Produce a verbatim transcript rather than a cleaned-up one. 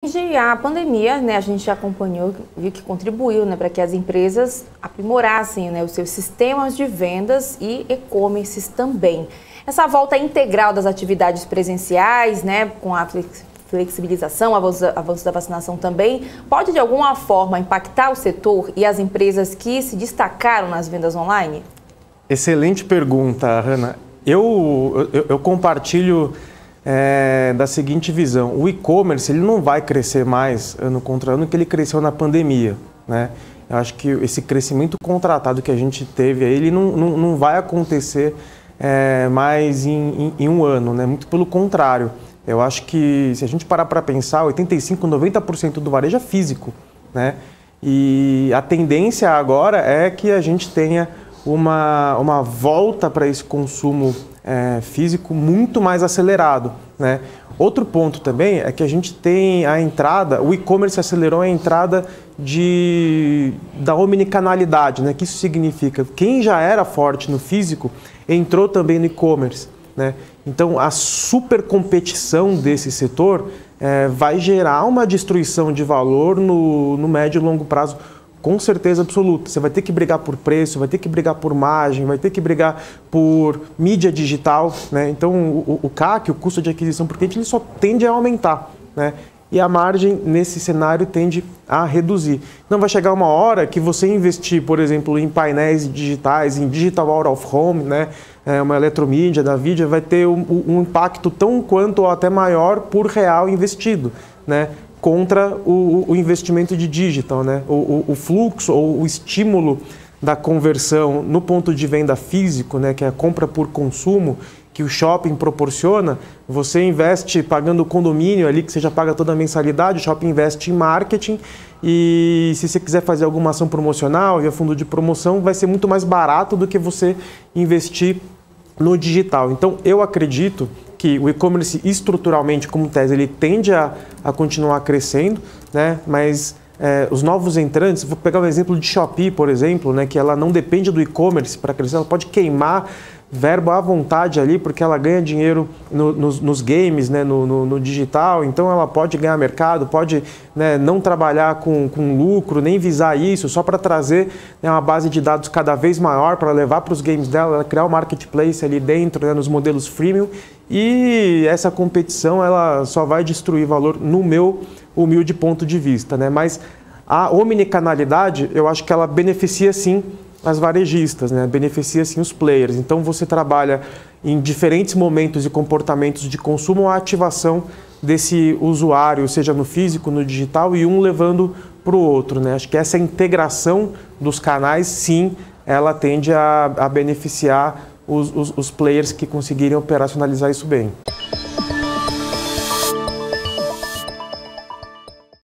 Covid, a pandemia, né, a gente já acompanhou, viu que contribuiu, né, para que as empresas aprimorassem, né, os seus sistemas de vendas e e-commerces também. Essa volta integral das atividades presenciais, né, com a flexibilização, avanço, avanço da vacinação também, pode de alguma forma impactar o setor e as empresas que se destacaram nas vendas online? Excelente pergunta, Hanna. Eu, eu, eu compartilho é, da seguinte visão: o e-commerce ele não vai crescer mais ano contra ano que ele cresceu na pandemia, né? Eu acho que esse crescimento contratado que a gente teve, ele não, não, não vai acontecer é, mais em, em, em um ano, né? Muito pelo contrário. Eu acho que se a gente parar para pensar, oitenta e cinco, noventa por cento do varejo é físico, né? E a tendência agora é que a gente tenha uma, uma volta para esse consumo é, físico muito mais acelerado, né? Outro ponto também é que a gente tem a entrada, o e-commerce acelerou a entrada de, da omnicanalidade, né? Que isso significa quem já era forte no físico entrou também no e-commerce, né? Então a super competição desse setor é, vai gerar uma destruição de valor no, no médio e longo prazo, com certeza absoluta. Você vai ter que brigar por preço, vai ter que brigar por margem, vai ter que brigar por mídia digital, né? Então o, o C A C, o custo de aquisição por cliente, ele só tende a aumentar, né? E a margem nesse cenário tende a reduzir. Então vai chegar uma hora que você investir, por exemplo, em painéis digitais, em digital out of home, né? É, uma eletromídia da vida, vai ter um, um impacto tão quanto ou até maior por real investido, né? Contra o, o investimento de digital, né? O, o, o fluxo ou o estímulo da conversão no ponto de venda físico, né? Que é a compra por consumo, que o shopping proporciona. Você investe pagando o condomínio ali, que você já paga toda a mensalidade, o shopping investe em marketing, e se você quiser fazer alguma ação promocional via fundo de promoção, vai ser muito mais barato do que você investir no digital. Então eu acredito que o e-commerce estruturalmente, como tese, ele tende a, a continuar crescendo, né? Mas é, os novos entrantes, vou pegar o exemplo de Shopee, por exemplo, né? Que ela não depende do e-commerce para crescer, ela pode queimar verbo à vontade ali, porque ela ganha dinheiro no, nos, nos games, né? no, no, no digital, então ela pode ganhar mercado, pode, né, não trabalhar com, com lucro, nem visar isso, só para trazer, né, uma base de dados cada vez maior para levar para os games dela, criar um marketplace ali dentro, né, nos modelos freemium, e essa competição ela só vai destruir valor no meu humilde ponto de vista, né? Mas a omnicanalidade, eu acho que ela beneficia sim as varejistas, né? Beneficia sim os players. Então você trabalha em diferentes momentos e comportamentos de consumo a ativação desse usuário, seja no físico, no digital, e um levando para o outro, né? Acho que essa integração dos canais, sim, ela tende a, a beneficiar os, os, os players que conseguirem operacionalizar isso bem.